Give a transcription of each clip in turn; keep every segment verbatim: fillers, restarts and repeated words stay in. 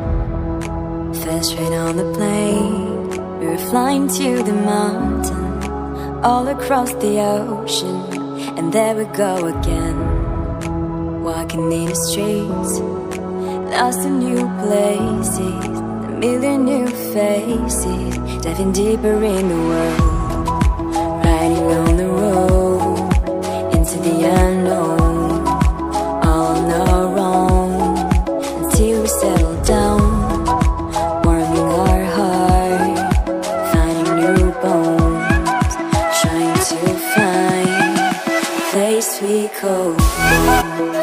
First train on the plane, we were flying to the mountain, all across the ocean, and there we go again. Walking in the streets, lost in new places, a million new faces, diving deeper in the world, riding on the road into the unknown, all on our own, until we settle down, warming our heart, finding new bones, trying to find a place we call home.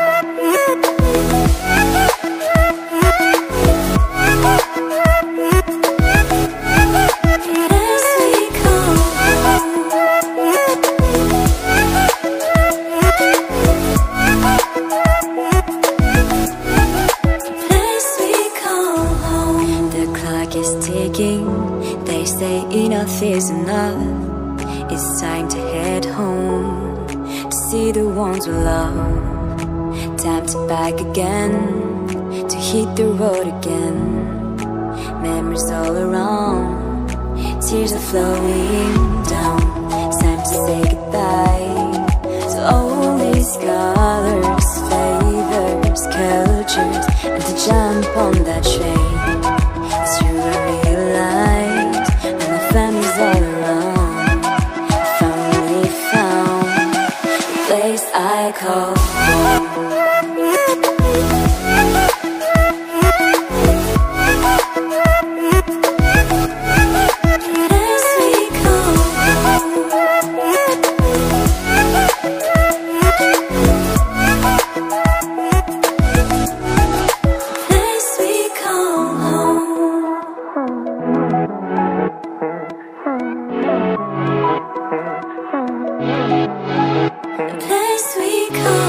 They say enough is enough. It's time to head home, to see the ones we love. Time to back again, to hit the road again. Memories all around, tears are flowing down. It's time to say goodbye to all these colors, flavors, cultures, and to jump on that train. It's true, I realize when my family's all around, I finally found the place I call home. The place we call